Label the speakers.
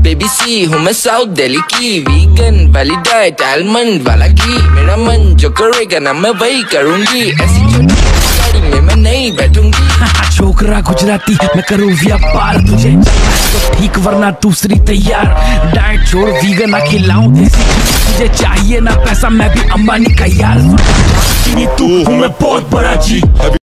Speaker 1: Baby सी हूँ मैं south Delhi की, वीगन वाली डाइट आलमंड वाला घी, मेरा मन जो करेगा ना मैं वही करूँगी, ऐसी छोटी गाड़ी में मैं नहीं बैठूंगी।
Speaker 2: छोकरा गुजराती मैं करूँ व्यापार, तुझे तो ठीक वरना दूसरी तैयार, डाइट छोड़ वीगन ना खिलाऊं देसी, तुझे चाहिए ना पैसा मैं भी अंबानी का यार, तू हूँ मैं बहुत बड़ा जी।